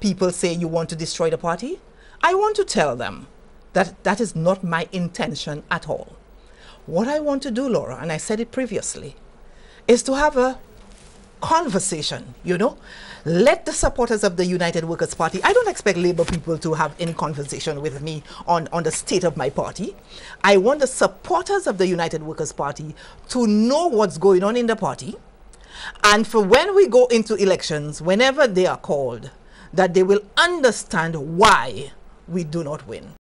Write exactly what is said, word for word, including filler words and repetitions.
people say you want to destroy the party, I want to tell them that that is not my intention at all. What I want to do, Laura, and I said it previously, is to have a conversation, you know. Let the supporters of the United Workers' Party, I don't expect Labour people to have any conversation with me on, on the state of my party. I want the supporters of the United Workers' Party to know what's going on in the party, and for when we go into elections, whenever they are called, that they will understand why we do not win.